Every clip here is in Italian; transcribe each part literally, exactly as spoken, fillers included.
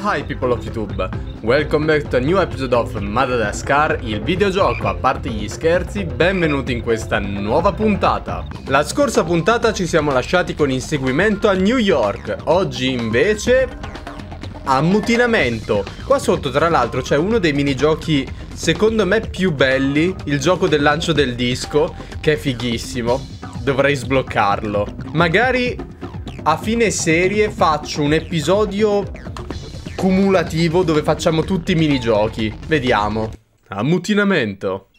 Hi people of YouTube, welcome back to a new episode of Madagascar, il videogioco. A parte gli scherzi, benvenuti in questa nuova puntata. La scorsa puntata ci siamo lasciati con inseguimento a New York, oggi invece ammutinamento. Qua sotto tra l'altro c'è uno dei minigiochi secondo me più belli, il gioco del lancio del disco, che è fighissimo. Dovrei sbloccarlo. Magari a fine serie faccio un episodio cumulativo dove facciamo tutti i minigiochi. Vediamo. Ammutinamento.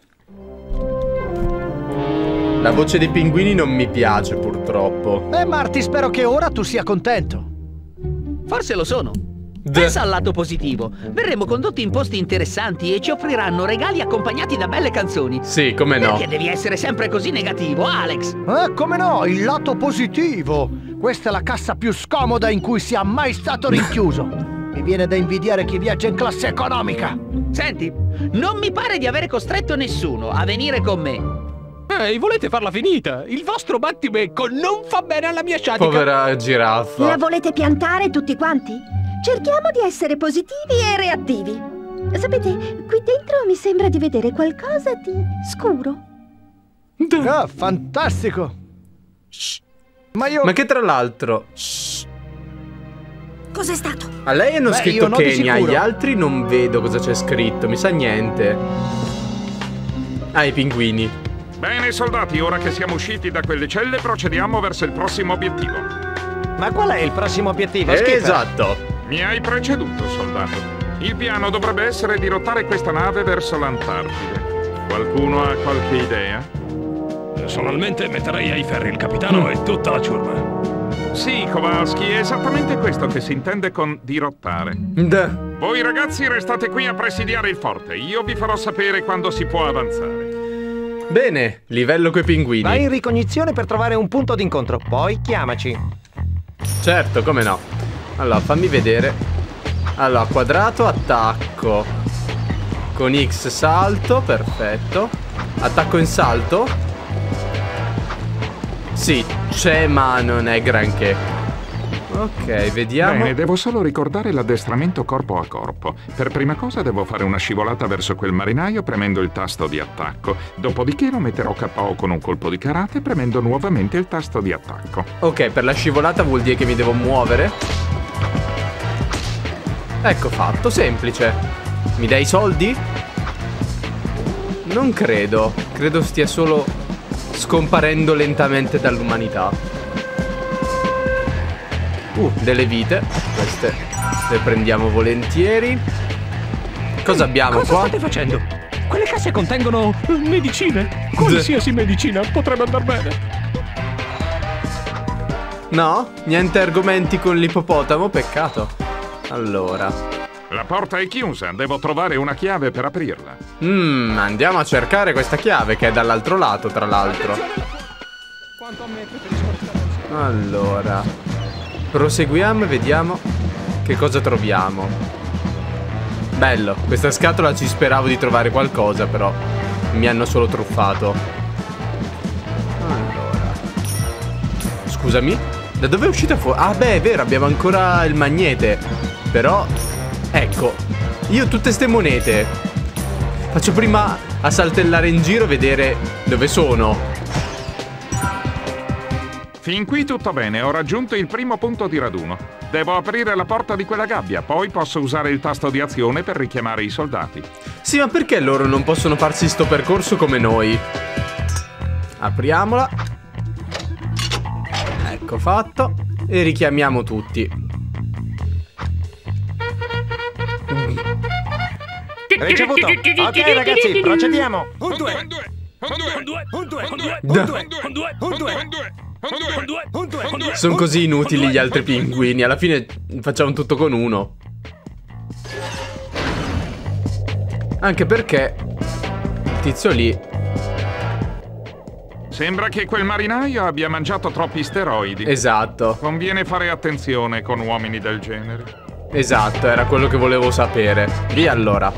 La voce dei pinguini non mi piace purtroppo. Eh Marty, spero che ora tu sia contento. Forse lo sono. Pensa al lato positivo. Verremo condotti in posti interessanti e ci offriranno regali accompagnati da belle canzoni. Sì, come no. Perché devi essere sempre così negativo, Alex? Eh, come no, il lato positivo. Questa è la cassa più scomoda in cui sia mai stato rinchiuso. Mi viene da invidiare chi viaggia in classe economica. Senti, non mi pare di avere costretto nessuno a venire con me. Ehi, volete farla finita? Il vostro battibecco non fa bene alla mia sciatica. Povera giraffa. La volete piantare tutti quanti? Cerchiamo di essere positivi e reattivi. Sapete, qui dentro mi sembra di vedere qualcosa di scuro. Ah, fantastico. Shh. Ma io... Ma che tra l'altro... Cos'è stato? A lei hanno Beh, scritto no Kenya, agli altri non vedo cosa c'è scritto, mi sa niente. Ah, i pinguini. Bene soldati, ora che siamo usciti da quelle celle procediamo verso il prossimo obiettivo. Ma qual è il prossimo obiettivo? Eh, Skipper? esatto. Mi hai preceduto, soldato. Il piano dovrebbe essere dirottare questa nave verso l'Antartide. Qualcuno ha qualche idea? Personalmente metterei ai ferri il capitano e tutta la ciurma. Sì, Kowalski, è esattamente questo che si intende con dirottare. D Voi ragazzi restate qui a presidiare il forte. Io vi farò sapere quando si può avanzare. Bene, livello coi pinguini. Vai in ricognizione per trovare un punto d'incontro, poi chiamaci. Certo, come no. Allora, fammi vedere. Allora, quadrato, attacco. Con X salto, perfetto. Attacco in salto. Sì, c'è ma non è granché. Ok, vediamo. Bene, devo solo ricordare l'addestramento corpo a corpo. Per prima cosa devo fare una scivolata verso quel marinaio premendo il tasto di attacco. Dopodiché lo metterò K O con un colpo di karate premendo nuovamente il tasto di attacco. Ok, per la scivolata vuol dire che mi devo muovere. Ecco fatto, semplice. Mi dai i soldi? Non credo. Credo stia solo scomparendo lentamente dall'umanità. Uh, delle vite. Queste le prendiamo volentieri. Cosa abbiamo Cosa qua? state facendo? Quelle casse contengono medicine. Qualsiasi medicina potrebbe andar bene. No? Niente argomenti con l'ippopotamo? Peccato. Allora. La porta è chiusa, devo trovare una chiave per aprirla. Mmm, andiamo a cercare questa chiave che è dall'altro lato, tra l'altro. Quanto a me preferisco restare insieme. Allora, proseguiamo e vediamo che cosa troviamo. Bello, questa scatola ci speravo di trovare qualcosa, però mi hanno solo truffato. Allora, scusami, da dove è uscita fuori? Ah beh, è vero, abbiamo ancora il magnete. Però, ecco, io tutte ste monete faccio prima a saltellare in giro e vedere dove sono. Fin qui tutto bene, ho raggiunto il primo punto di raduno. Devo aprire la porta di quella gabbia, poi posso usare il tasto di azione per richiamare i soldati. Sì, ma perché loro non possono farsi sto percorso come noi? Apriamola. Ecco fatto. E richiamiamo tutti. Ricevuto. Ok ragazzi, procediamo. Un due, un due, un due, Un due, un due, un due, Da. un due, un due, un due, un due, un due, un due, un due. Sono così inutili gli altri pinguini. Alla fine facciamo tutto con uno. Anche perché il tizio lì. Sembra che quel marinaio abbia mangiato troppi steroidi. Esatto. Conviene fare attenzione con uomini del genere. Esatto, era quello che volevo sapere. Via allora.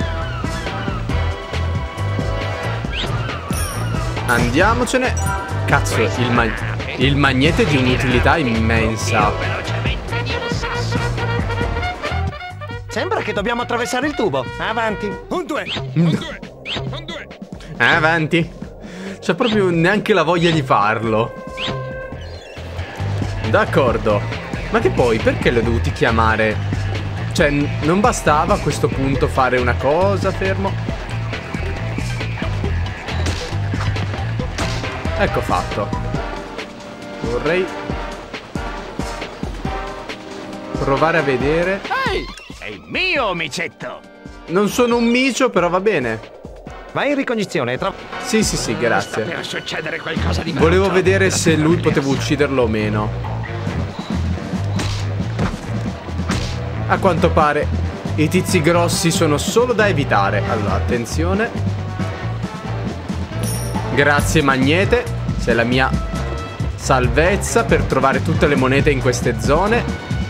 Andiamocene. Cazzo, il, ma il magnete è di un'utilità immensa. Sembra che dobbiamo attraversare il tubo. Avanti. Un due. Un due. Un due. Avanti. C'è proprio neanche la voglia di farlo. D'accordo. Ma che poi, perché li ho dovuti chiamare? Cioè, non bastava a questo punto fare una cosa, fermo? Ecco fatto. Vorrei provare a vedere. Ehi, sei mio micetto. Non sono un micio, però va bene. Vai in ricognizione. Tra... Sì, sì, sì, grazie. Per succedere qualcosa di Volevo vedere se lui poteva ucciderlo o meno. A quanto pare i tizi grossi sono solo da evitare. Allora, attenzione. Grazie Magnete. Sei la mia salvezza per trovare tutte le monete in queste zone.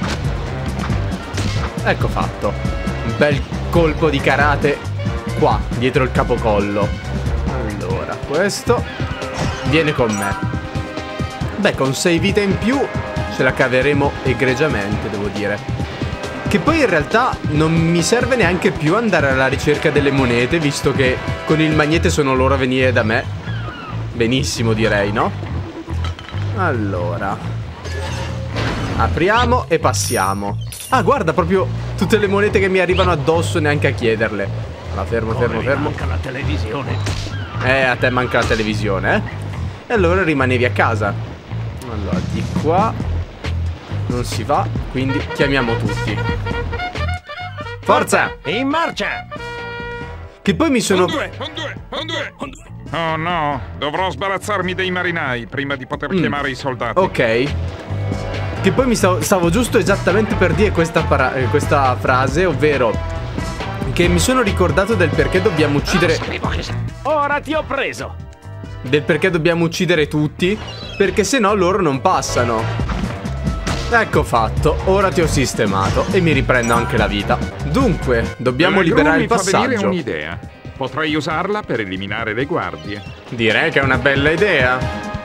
Ecco fatto. Un bel colpo di karate qua, dietro il capocollo. Allora, questo viene con me. Beh, con sei vite in più ce la caveremo egregiamente, devo dire. Che poi in realtà non mi serve neanche più andare alla ricerca delle monete, visto che con il magnete sono loro a venire da me. Benissimo, direi, no? Allora, apriamo e passiamo. Ah, guarda, proprio tutte le monete che mi arrivano addosso neanche a chiederle. Allora, fermo, fermo, fermo. Manca la televisione. Eh, a te manca la televisione, eh? E allora rimanevi a casa. Allora, di qua non si va, quindi chiamiamo tutti. Forza! In marcia! Che poi mi sono... Un due, un due, un due, un due. Oh no, dovrò sbarazzarmi dei marinai prima di poter Mm. chiamare i soldati. Ok. Che poi mi stavo, stavo giusto esattamente per dire questa, para- eh, questa frase, ovvero che mi sono ricordato del perché dobbiamo uccidere... Sapevo che se- Ora ti ho preso. Del perché dobbiamo uccidere tutti, perché se no loro non passano. Ecco fatto, ora ti ho sistemato e mi riprendo anche la vita. Dunque, dobbiamo La gru liberare il mi fa venire passaggio. un'idea. Potrei usarla per eliminare le guardie. Direi che è una bella idea.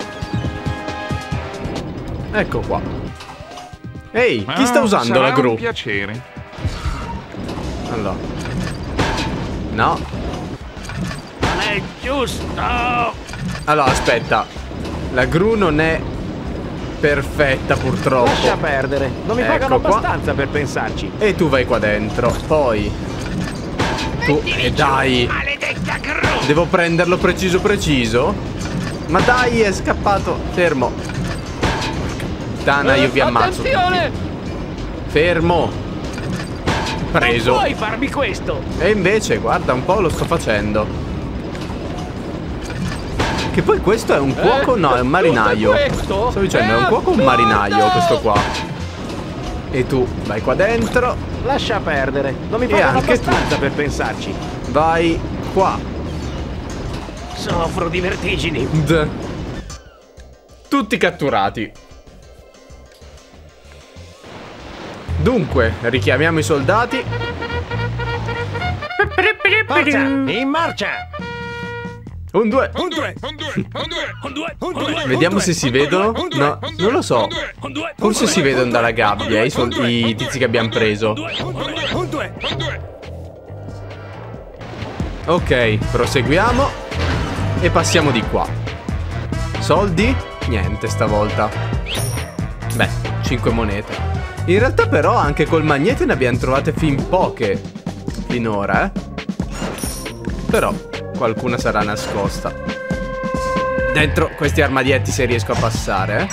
Ecco qua. Ehi, chi sta Ah, usando sarà la gru? un piacere. Allora. No. Non è giusto. Allora, aspetta. La gru non è perfetta, purtroppo. Lascia perdere. Non mi Ecco pagano qua. abbastanza per pensarci. E tu vai qua dentro. Poi tu, e dai. Maledetta gru. Devo prenderlo preciso preciso. Ma dai, è scappato. Fermo. Puttana, io vi ammazzo tutti. Attenzione. Fermo. Preso. Non puoi farmi questo. E invece, guarda un po', lo sto facendo. Che poi questo è un cuoco? No, è un marinaio. Tutto questo? Sto dicendo, è un cuoco o un marinaio questo qua? E tu, vai qua dentro. Lascia perdere. Non mi E pagano anche tu. abbastanza per pensarci. Vai qua. Soffro di vertigini. D. Tutti catturati. Dunque, richiamiamo i soldati. Forza! In marcia! Un, due. Un due, un due, un due, Un due, Un due. Vediamo se si vedono. No, non lo so. un due, Forse si vedono dalla gabbia i, sol- i tizi che abbiamo preso. Un due. Un due. un due. Ok, proseguiamo. E passiamo di qua. Soldi? Niente stavolta. Beh, cinque monete. In realtà però anche col magnete ne abbiamo trovate fin poche finora, eh. Però qualcuna sarà nascosta dentro questi armadietti, se riesco a passare,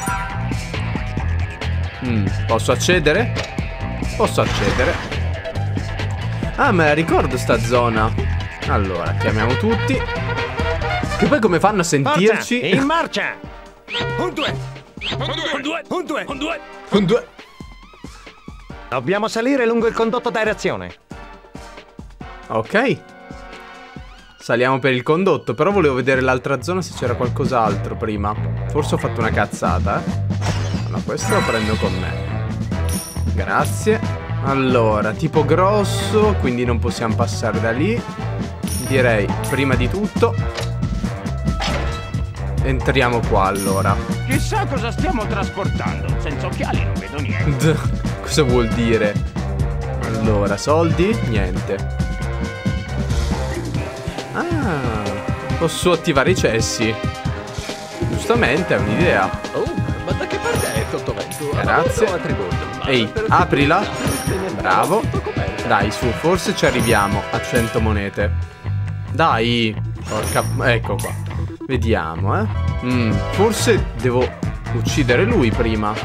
eh. mm, Posso accedere? Posso accedere. Ah, me la ricordo sta zona. Allora, chiamiamo tutti. Che poi come fanno a sentirci? Forza! In marcia! Un due. Un due, Un due. un due. Un due. Dobbiamo salire lungo il condotto d'aerazione. Ok. Saliamo per il condotto. Però volevo vedere l'altra zona, se c'era qualcos'altro prima. Forse ho fatto una cazzata, eh. No, questo lo prendo con me. Grazie. Allora, tipo grosso, quindi non possiamo passare da lì. Direi, prima di tutto, entriamo qua, allora. Chissà cosa stiamo trasportando. Senza occhiali non vedo niente. D- Cosa vuol dire? Allora, soldi? Niente. Ah, posso attivare i cessi. Giustamente, è un'idea. Oh, ma da che parte è sottovento? Grazie. Ehi, aprila. Bravo. Dai, su, forse ci arriviamo a cento monete. Dai. Porca... Ecco qua. Vediamo, eh. Mm, forse devo uccidere lui prima.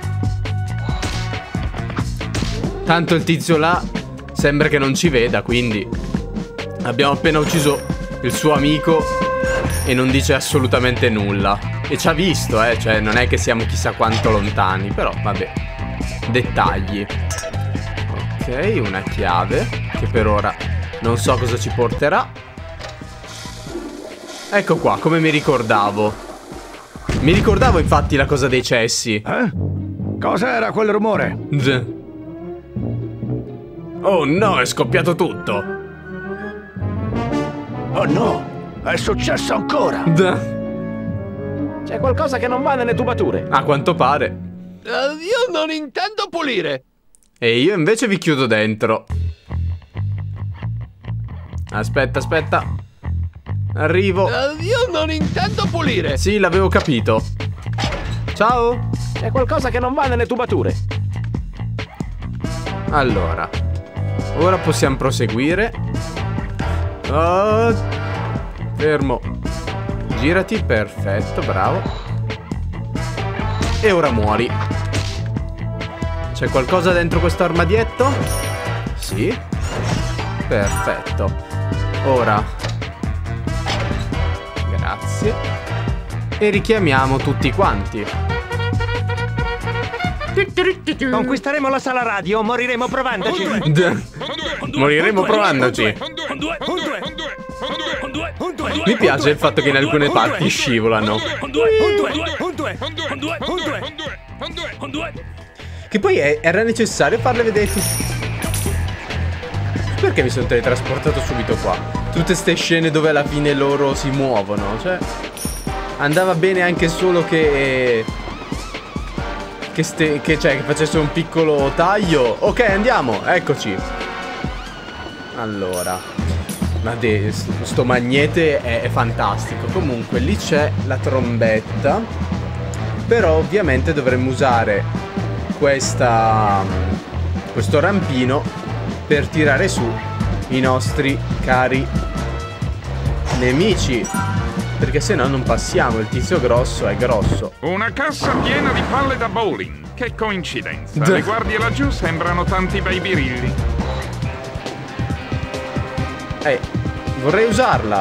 Tanto il tizio là sembra che non ci veda, quindi abbiamo appena ucciso il suo amico e non dice assolutamente nulla. E ci ha visto, eh, cioè non è che siamo chissà quanto lontani, però vabbè. Dettagli. Ok, una chiave che per ora non so cosa ci porterà. Ecco qua, come mi ricordavo. Mi ricordavo infatti la cosa dei cessi. Eh? Cos'era quel rumore? Oh no, è scoppiato tutto. Oh no, è successo ancora. C'è qualcosa che non va nelle tubature. A quanto pare. Uh, io non intendo pulire. E io invece vi chiudo dentro. Aspetta, aspetta. Arrivo. Uh, io non intendo pulire. Sì, l'avevo capito. Ciao. C'è qualcosa che non va nelle tubature. Allora, ora possiamo proseguire. Oh, fermo. Girati, perfetto, bravo. E ora muori. C'è qualcosa dentro questo armadietto? Sì. Perfetto. Ora. Grazie. E richiamiamo tutti quanti. Conquisteremo la sala radio o moriremo provandoci. Moriremo provandoci. Mi piace il fatto che in alcune parti scivolano. Che poi è, era necessario farle vedere tutte. Perché mi sono teletrasportato subito qua? Tutte ste scene dove alla fine loro si muovono. Cioè, andava bene anche solo che Che, ste, che, cioè, che facesse un piccolo taglio. Ok, andiamo, eccoci. Allora, ma de, sto magnete è, è fantastico. Comunque lì c'è la trombetta. Però ovviamente dovremmo usare questa, questo rampino per tirare su i nostri cari nemici, perché se no non passiamo. Il tizio grosso è grosso. Una cassa piena di palle da bowling. Che coincidenza. Le guardie laggiù sembrano tanti bei birilli. Eh, vorrei usarla.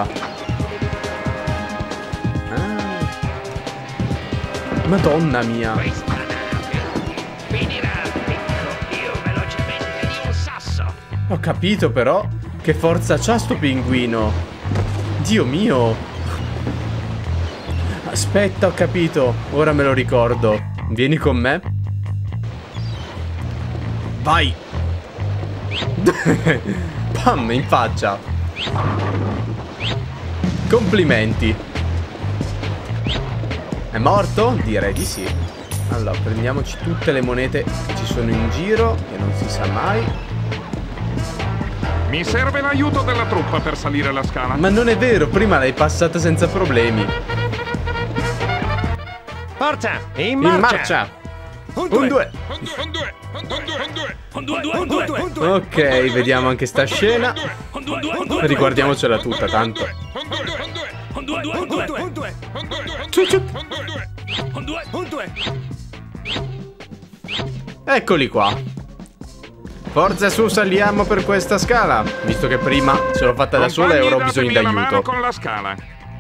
Ah. Madonna mia. Finirà dentro più velocemente di un sasso. Ho capito però. Che forza c'ha sto pinguino. Dio mio. Aspetta, ho capito. Ora me lo ricordo. Vieni con me. Vai. Pam, in faccia. Complimenti. È morto? Direi di sì. Allora, prendiamoci tutte le monete che ci sono in giro, che non si sa mai. Mi serve l'aiuto della truppa per salire la scala. Ma non è vero, prima l'hai passata senza problemi. Forza, in marcia! In marcia! Un due! Un due! Ok, vediamo anche sta scena. Riguardiamocela tutta, tanto. Ciuc, ciuc. Eccoli qua. Forza su, saliamo per questa scala. Visto che prima ce l'ho fatta da sola e ora ho bisogno d'aiuto. Con la scala.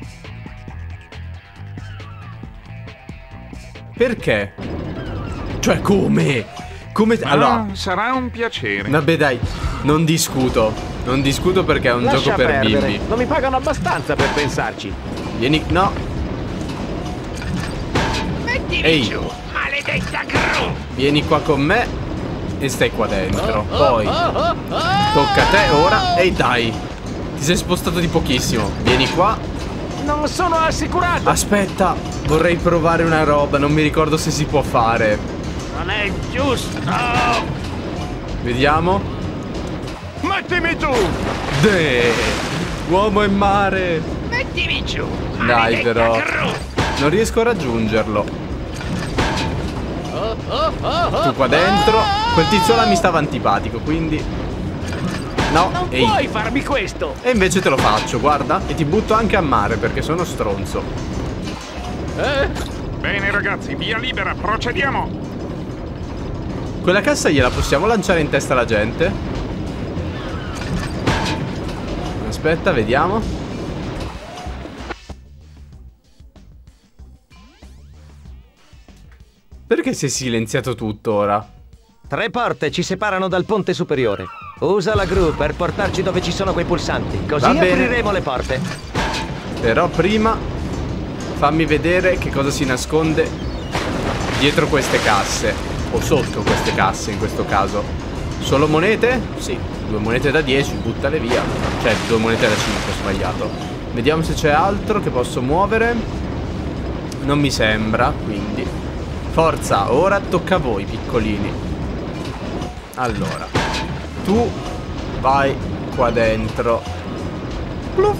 Perché? Cioè come? Come? Allora, sarà un piacere. vabbè dai, non discuto. Non discuto perché è un Lascia gioco per perdere. bimbi. Non mi pagano abbastanza per pensarci. Vieni, no. Mettimi Ehi. giù, maledetta gru. Vieni qua con me e stai qua dentro. Poi tocca a te ora. E dai, ti sei spostato di pochissimo. Vieni qua. Non sono assicurato. Aspetta, vorrei provare una roba. Non mi ricordo se si può fare. Non è giusto. Vediamo. Mettimi giù! De, uomo in mare. Mettimi giù. Dai però, non riesco a raggiungerlo. Oh, oh, oh, oh, Tu qua dentro. Quel tizio là mi stava antipatico, quindi no, Non ehi. puoi farmi questo. E invece te lo faccio, guarda. E ti butto anche a mare perché sono stronzo. Eh? Bene ragazzi, via libera, procediamo. Quella cassa gliela possiamo lanciare in testa alla gente? Aspetta, vediamo. Perché si è silenziato tutto ora? Tre porte ci separano dal ponte superiore. Usa la gru per portarci dove ci sono quei pulsanti. Così Va bene. apriremo le porte. Però prima fammi vedere che cosa si nasconde dietro queste casse. O sotto queste casse in questo caso. Solo monete? Sì, due monete da dieci, buttale via. Cioè, due monete da cinque, ho sbagliato. Vediamo se c'è altro che posso muovere. Non mi sembra, quindi forza, ora tocca a voi piccolini. Allora, tu vai qua dentro. Pluff.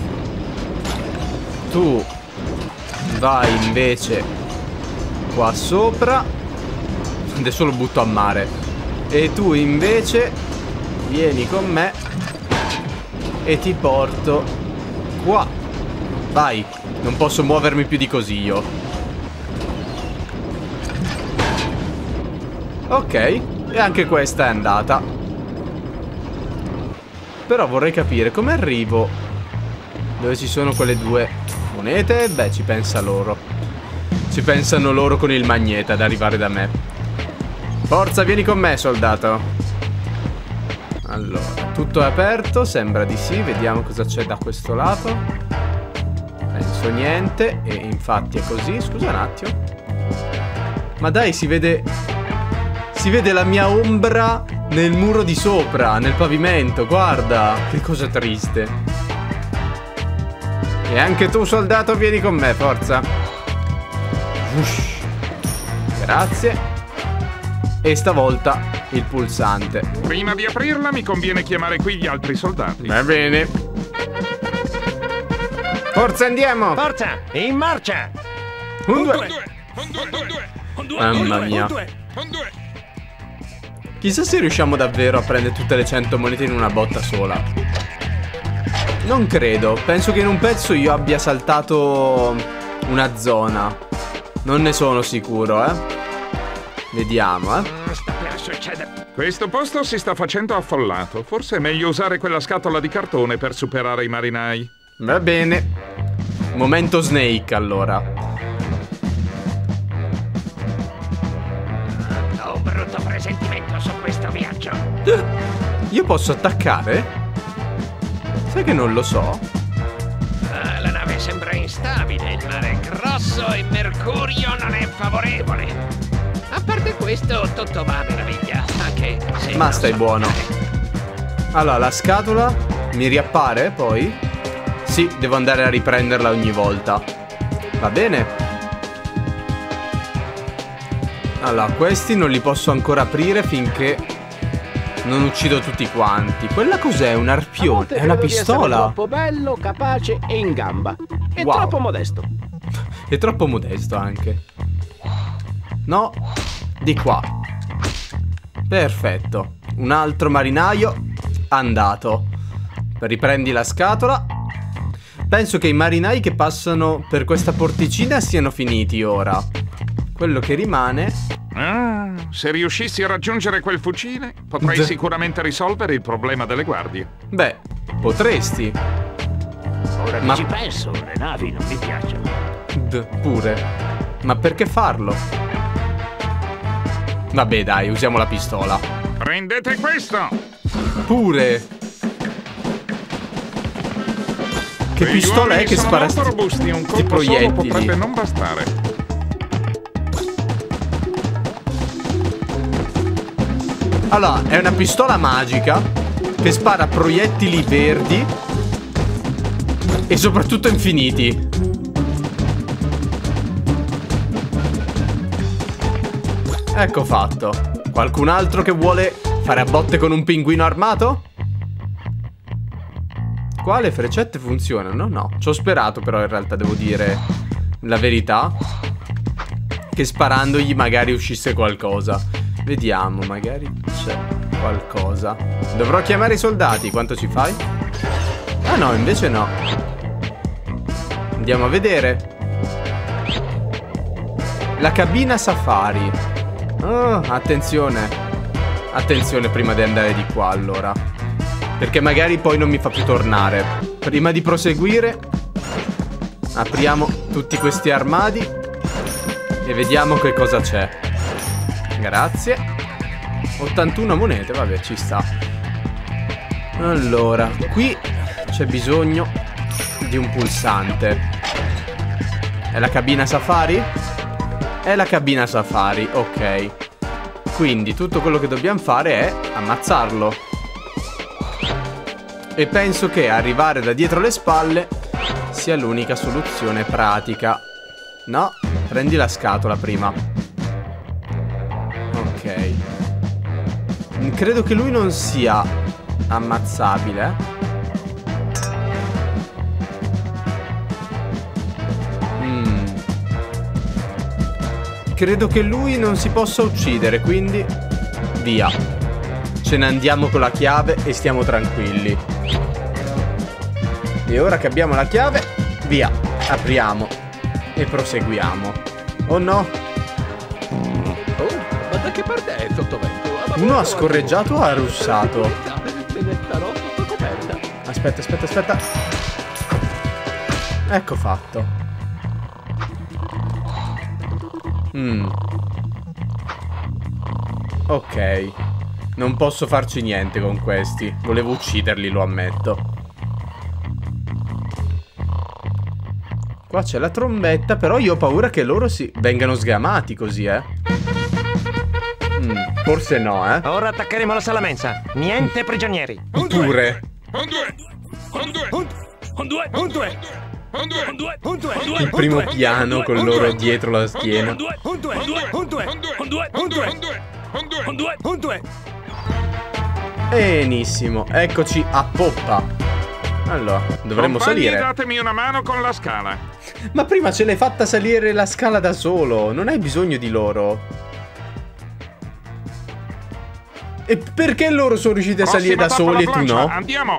Tu vai invece qua sopra. Adesso lo butto a mare. E tu invece vieni con me e ti porto qua. Vai, non posso muovermi più di così io. Ok, e anche questa è andata. Però vorrei capire come arrivo dove ci sono quelle due monete. Beh, ci pensa loro. Ci pensano loro con il magnete ad arrivare da me. Forza, vieni con me, soldato. Allora, tutto è aperto, sembra di sì. Vediamo cosa c'è da questo lato. Penso niente. E infatti è così. Scusa un attimo. Ma dai, si vede... Si vede la mia ombra nel muro di sopra, nel pavimento. Guarda, che cosa triste. E anche tu, soldato, vieni con me, forza. Ush. Grazie. E stavolta il pulsante. Prima di aprirla mi conviene chiamare qui gli altri soldati. Va bene. Forza, andiamo. Forza, in marcia! Un, due. Un, due, un, due. Mamma mia. Un, due. Chissà se riusciamo davvero a prendere tutte le cento monete in una botta sola. Non credo. Penso che in un pezzo io abbia saltato una zona. Non ne sono sicuro, eh. Vediamo, eh. Sta per succedere. Questo posto si sta facendo affollato. Forse è meglio usare quella scatola di cartone per superare i marinai. Va bene. Momento Snake, allora. Ho un brutto presentimento su questo viaggio. Io posso attaccare? Sai che non lo so. Ah, la nave sembra instabile, il mare è grosso e Mercurio non è favorevole. A parte questo, tutto va a meraviglia, anche se... Ma non stai so buono. nuotare. Allora, la scatola mi riappare poi? Sì, devo andare a riprenderla ogni volta. Va bene. Allora, questi non li posso ancora aprire finché non uccido tutti quanti. Quella cos'è? Un arpione? È una pistola? È troppo bello, capace e in gamba. È Wow. troppo modesto. È troppo modesto anche. No, di qua. Perfetto. Un altro marinaio andato. Riprendi la scatola. Penso che i marinai che passano per questa porticina siano finiti ora. Quello che rimane... Ah, se riuscissi a raggiungere quel fucile, potrei D- sicuramente risolvere il problema delle guardie. Beh, potresti. Ora che Ma- ci penso, le navi non mi piacciono. D- pure. Ma perché farlo? Vabbè dai, usiamo la pistola. Prendete questo! Pure. Che Quegli pistola è uomini che sono spara molto sti, robusti, un sti colpo solo proiettili? potrebbe non bastare. Allora, è una pistola magica che spara proiettili verdi e soprattutto infiniti. Ecco fatto. Qualcun altro che vuole fare a botte con un pinguino armato? Qua le freccette funzionano? No, ci ho sperato però in realtà, devo dire la verità, che sparandogli magari uscisse qualcosa. Vediamo, magari c'è qualcosa. Dovrò chiamare i soldati, quanto ci fai? Ah no, invece no. Andiamo a vedere. La cabina safari. Oh, attenzione. Attenzione prima di andare di qua allora, perché magari poi non mi fa più tornare. Prima di proseguire apriamo tutti questi armadi e vediamo che cosa c'è. Grazie. ottantuno monete, vabbè, ci sta. Allora, qui c'è bisogno di un pulsante. È la cabina safari? È la cabina safari, ok. Quindi tutto quello che dobbiamo fare è ammazzarlo. E penso che arrivare da dietro le spalle sia l'unica soluzione pratica. No, prendi la scatola prima. Ok. Credo che lui non sia ammazzabile. Mm. Credo che lui non si possa uccidere, quindi via. Ce ne andiamo con la chiave e stiamo tranquilli. E ora che abbiamo la chiave, via, apriamo e proseguiamo. Oh no. Oh, ma da che parte è il sottovento? Uno ha scorreggiato o ha russato? Me ne starò sotto coperta. Aspetta, aspetta, aspetta. Ecco fatto. Mm. Ok. Non posso farci niente con questi. Volevo ucciderli, lo ammetto. Qua c'è la trombetta, però io ho paura che loro si vengano sgamati così, eh. Mm, forse no, eh. Ora attaccheremo la sala mensa. Niente prigionieri. Pure. Un due, un due, un due, un due, un due, un due, un due, Il primo piano con loro dietro la schiena. un due, un due, un due, un due, un due, un due, un due, un due, un due. Benissimo, eccoci a poppa. Allora, dovremmo Compagni, salire. datemi una mano con la scala. Ma prima ce l'hai fatta salire la scala da solo. Non hai bisogno di loro. E perché loro sono riusciti a salire da Prossima tappa soli e la tu plancia, no? Andiamo.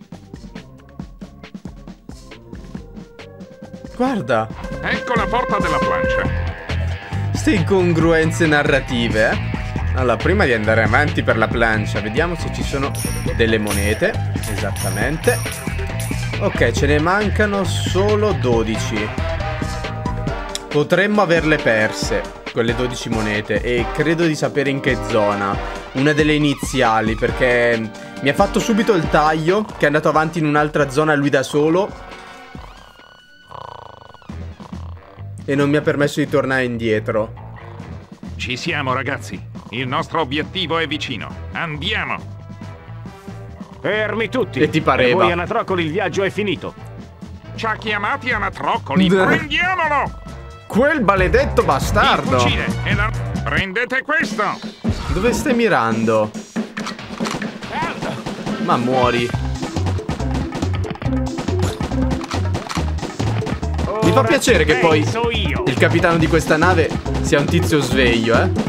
Guarda, Ecco la porta della plancia. ste incongruenze narrative, eh. Allora, prima di andare avanti per la plancia, vediamo se ci sono delle monete. Esattamente. Ok, ce ne mancano solo dodici. Potremmo averle perse, quelle dodici monete, e credo di sapere in che zona. Una delle iniziali, perché mi ha fatto subito il taglio, che è andato avanti in un'altra zona lui da solo, e non mi ha permesso di tornare indietro. Ci siamo, ragazzi. Il nostro obiettivo è vicino. Andiamo. Fermi tutti. E ti pareva. Per voi anatroccoli il viaggio è finito. Ci ha chiamati anatroccoli. Deh. Prendiamolo. Quel maledetto bastardo! Il fucile e la... Prendete questo. Dove stai mirando? Ma muori. Mi fa piacere che poi io. il capitano di questa nave sia un tizio sveglio, eh.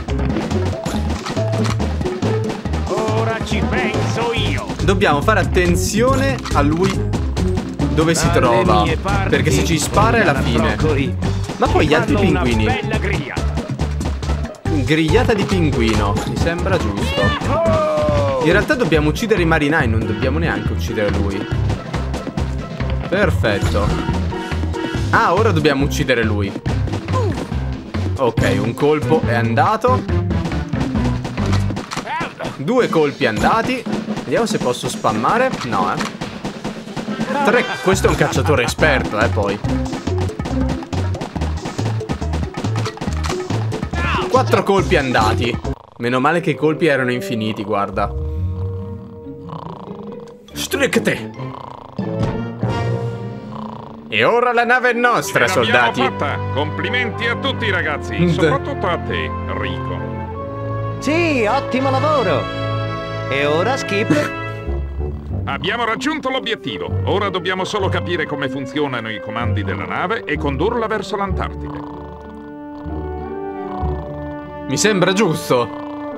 Ora ci penso io. Dobbiamo fare attenzione a lui dove si trova, perché se ci spara è la fine. Ma poi gli altri pinguini. Una bella griglia. Grigliata di pinguino, mi sembra giusto. In realtà dobbiamo uccidere i marinai, non dobbiamo neanche uccidere lui. Perfetto. Ah, ora dobbiamo uccidere lui. Ok, un colpo è andato. Due colpi andati. Vediamo se posso spammare. No, eh. Tre. Questo è un cacciatore esperto, eh, poi. Quattro colpi andati. Meno male che i colpi erano infiniti, guarda. Strickte. E ora la nave è nostra, Ce l'abbiamo soldati. fatta. Complimenti a tutti, ragazzi. Mm. Soprattutto a te, Rico. Sì, ottimo lavoro. E ora, Skip? Abbiamo raggiunto l'obiettivo. Ora dobbiamo solo capire come funzionano i comandi della nave e condurla verso l'Antartide. Mi sembra giusto.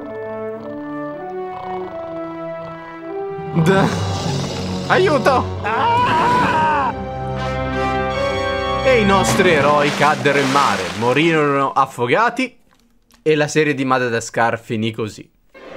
D Aiuto! Ah! E i nostri eroi caddero in mare, morirono affogati e la serie di Madagascar finì così.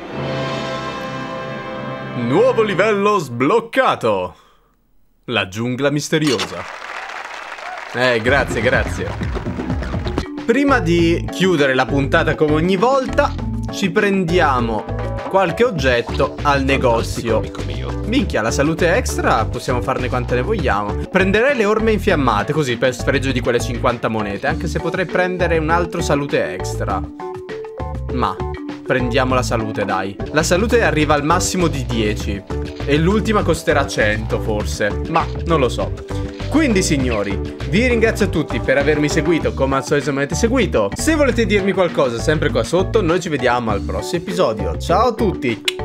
Nuovo livello sbloccato. La giungla misteriosa. Eh, grazie, grazie. Prima di chiudere la puntata come ogni volta, ci prendiamo qualche oggetto al negozio. Minchia, la salute extra possiamo farne quante ne vogliamo. Prenderei le orme infiammate, così per sfregio di quelle cinquanta monete. Anche se potrei prendere un altro salute extra. Ma prendiamo la salute, dai. La salute arriva al massimo di dieci e l'ultima costerà cento forse, ma non lo so. Quindi signori, vi ringrazio a tutti per avermi seguito, come al solito mi avete seguito. Se volete dirmi qualcosa sempre qua sotto, noi ci vediamo al prossimo episodio. Ciao a tutti!